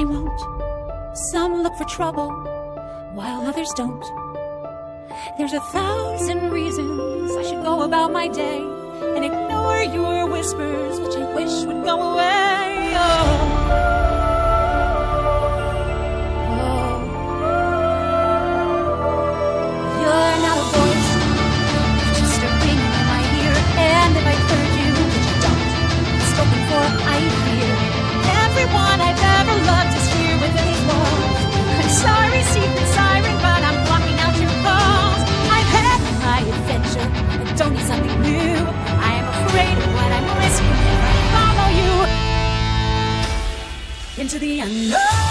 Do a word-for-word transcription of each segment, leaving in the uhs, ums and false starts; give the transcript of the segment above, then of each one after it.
I won't. Some look for trouble, while others don't. There's a thousand reasons I should go about my day and ignore your whispers, which I wish would go away. Oh. I fear everyone I've ever loved is here within these walls. I'm sorry, secret siren, but I'm blocking out your calls. I've had my adventure, I don't need something new. I am afraid of what I'm risking if I follow you into the unknown,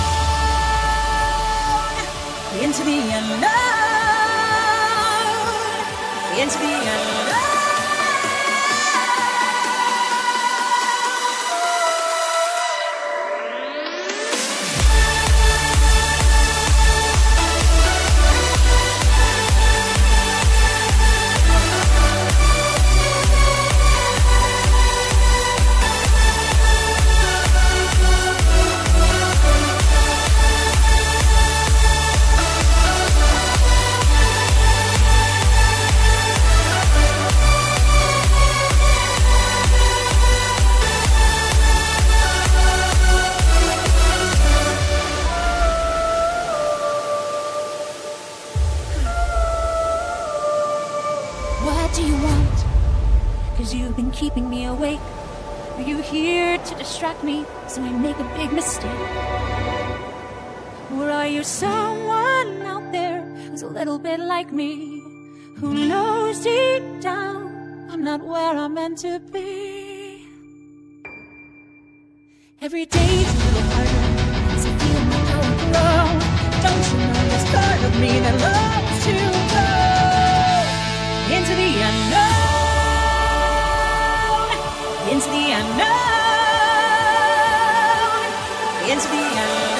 into the unknown, into the unknown. What do you want? 'Cause you've been keeping me awake. Are you here to distract me so I make a big mistake? Or are you someone out there who's a little bit like me, who knows deep down I'm not where I'm meant to be? Every day's a little harder as I feel my power grow. Don't you know there's part of me that loves to go into the unknown, into the unknown, into the unknown.